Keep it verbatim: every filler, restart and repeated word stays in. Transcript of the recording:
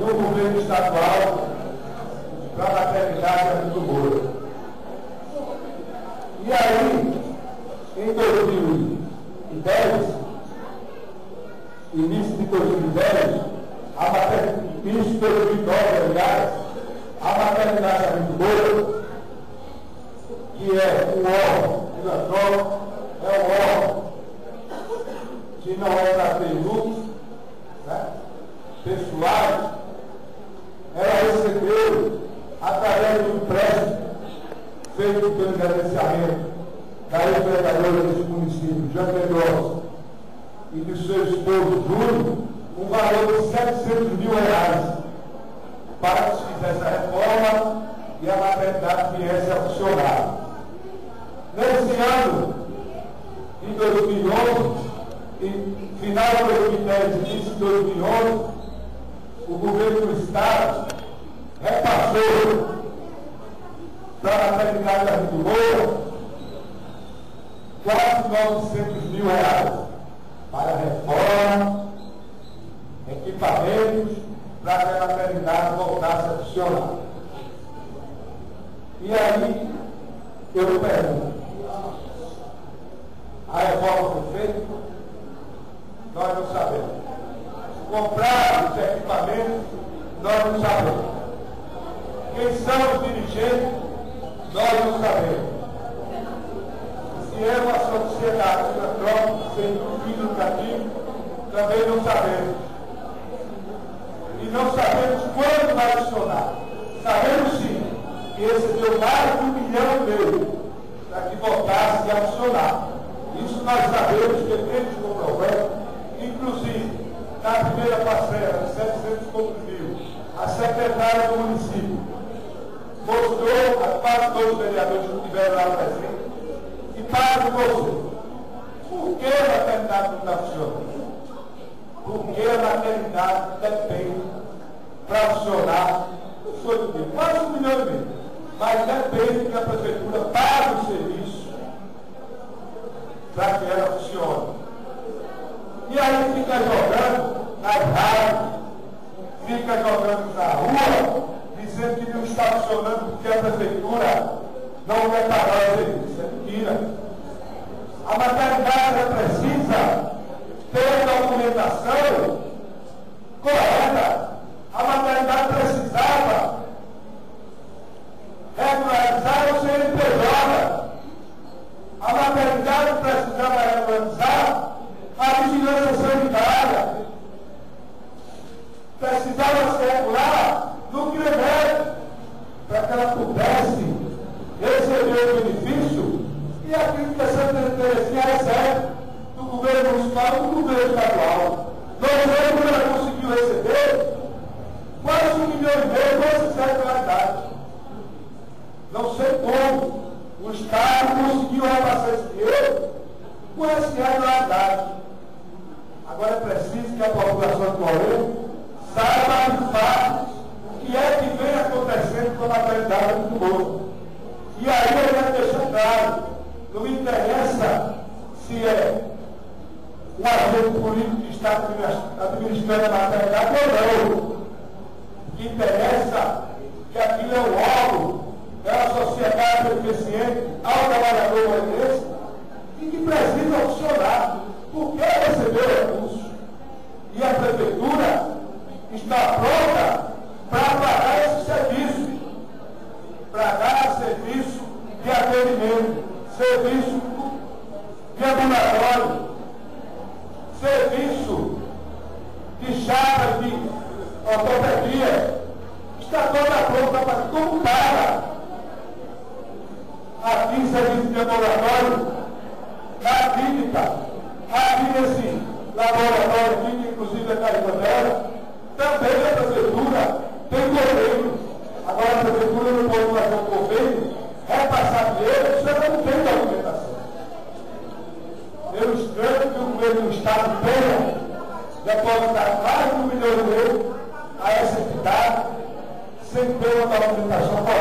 do governo estadual para a maternidade Arlindo Moura. E aí, em dois mil e dez, início de dois mil e dez, a maternidade, início de dois mil e nove, aliás, a maternidade Arlindo Moura, que é um órgão filantrópico, é um órgão que não é para ter lucros, né, pessoais, ela recebeu, através do empréstimo feito pelo gerenciamento da ex-vereadora desse município, Jane Mendonça, e do seu esposo Júnior, um valor de setecentos mil reais para que se fizesse a reforma e a maternidade viesse a funcionar. Nesse ano, em dois mil e onze, em final de dois mil e dez, início de dois mil e onze, o governo do Estado repassou para a maternidade Arlindo Moura quase novecentos mil reais para reforma, equipamentos, para que a maternidade voltasse a funcionar. E aí, eu pergunto, a reforma foi feita? Nós não sabemos. Comprar os equipamentos? Nós não sabemos. Quem são os dirigentes? Nós não sabemos. Se é uma sociedade filantrópica, sem fim lucrativo, também não sabemos. E não sabemos quando vai funcionar. Sabemos sim que recebeu mais de um milhão e meio para que voltasse a funcionar. Isso nós sabemos que temos comprovado. Inclusive, na primeira parcela, de setecentos e poucos mil, a secretária do município mostrou a quase todos os vereadores que estiveram lá presentes e para você, por que a maternidade não está funcionando? Porque a maternidade depende para funcionar, não foi do dia, quase um milhão e meio, mas depende que a prefeitura pague o serviço para que ela funcione. E aí fica jogando nas rádios, fica jogando na rua, dizendo que não está funcionando porque a prefeitura não quer pagar o serviço. É mentira. A maternidade precisa ter documentação correta. A maternidade precisava regularizar o C N P J. A maternidade precisava regularizar a vigilância sanitária, precisava circular no CREMED para que ela pudesse receber o benefício e aquilo que a Santa Terezinha recebe do governo municipal e do governo estadual. Dois anos que ela conseguiu receber quase um milhão e meio com essa irregularidade. Não sei como o Estado conseguiu repassar esse dinheiro com essa irregularidade. Agora é preciso que a população de Moreira saiba de fato o que é que vem acontecendo com a maternidade Arlindo Moura. E aí eu quero deixar claro, não me interessa se é um agente político que está administrando a maternidade ou não. O que interessa é que aquilo é um órgão, é uma sociedade beneficente ao trabalhador moreirense e que precisa funcionar. Por que recebeu recursos? E a prefeitura está pronta para pagar esse serviço, para dar serviço de atendimento, serviço de ambulatório, serviço de chapa de ortopedia. Está toda pronta para como paga. Aqui serviço de ambulatório, na clínica. Aqui nesse laboratório aqui, que inclusive é Caribandela, também a prefeitura tem convênio. Agora a prefeitura não pode fazer um convênio, repassar dinheiro, você não tem documentação. Eu estranho que o governo do Estado tenha depositado mais de um milhão de euros a essa entidade, sem ter uma documentação